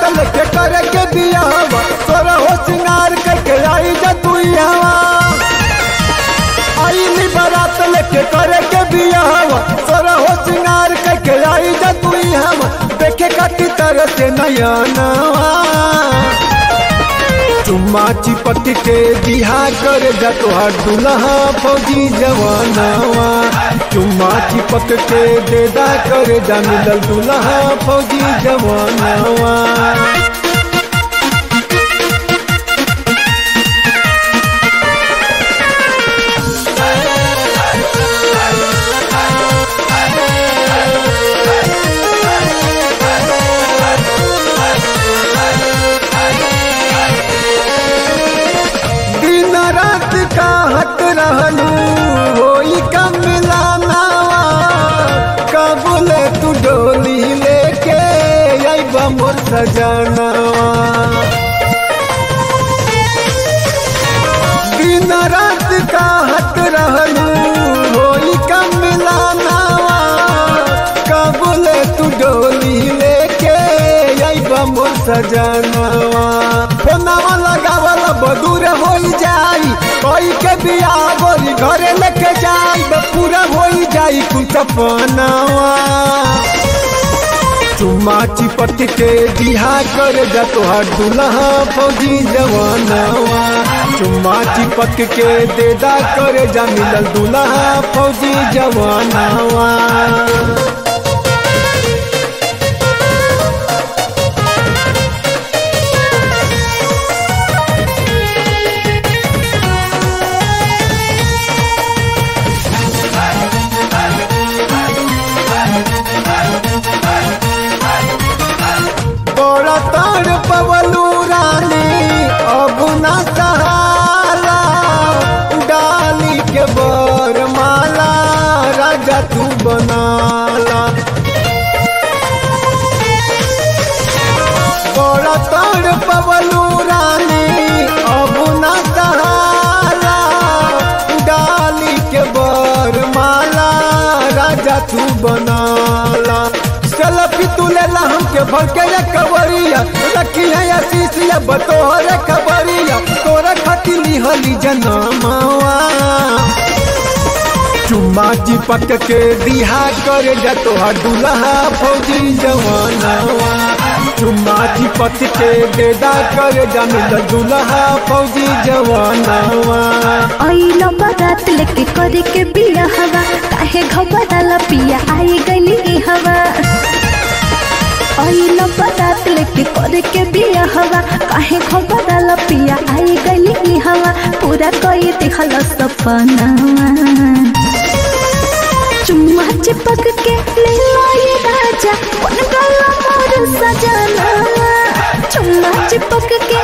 लेके करे के बियाहवा तोरा हो सिंगार करके आई जा तू हवा आई नी बारात लेके करे के बियाहवा तोरा हो सिंगार करके आई जा तू हवा देखे काटी तरह से नया नवा चुम्मा चिपक के बिहा कर जा तोहार दुल्हा फौजी जवानवा चुम्मा चिपक के देदा कर जा मिलल दुल्हा फौजी जवानवा रात का हट रहलू होई का मिलानावा कबूल तू डोली लेके आइबा मोर सजनावा दिन रात का हट रहलू होई का मिलानावा कबूल तू डोली लेके आइबा मोर सजनावा फोनावा लगावला बदूर होई जाई कोई के बियाह गोरी घरे लेके जाई पूरा होई जाई कुछ अपनावा चुम्मा चिपक के बिहा कर जा तोहार दुल्हा फौजी जवानवा चुम्मा चिपक के देदा कर जा मिलल दुल्हा फौजी जवानवा पवलू रानी अब ना सहाला डाली के बर माला राजा तू बनाला बड़ा तोड़ पवलू रानी अब ना सहाला डाली के बर माला राजा तू बनाला सेल्फी तू लेला हमके भर के कवरिया रखी है आशीषिया बतोहर खबरिया तोरा खातिर लिहली जनमावा चुम्मा चिपक के बिहा कर जा तोहार दुल्हा फौजी जवानवा चुम्मा चिपक के देदा कर जा मिलल दुल्हा फौजी जवानवा आइला बारात लेके करे के बियाहवा काहे घबराला पिया आई गइली हवा आइला बारात लेके करे के बियाहवा काहे घबराला पिया आई गइली हवा पूरा कोई दिखल सपनावा चुम्मा चिपक के ले लाए राजा बन गला मोर सजनावा चुम्मा चिपक के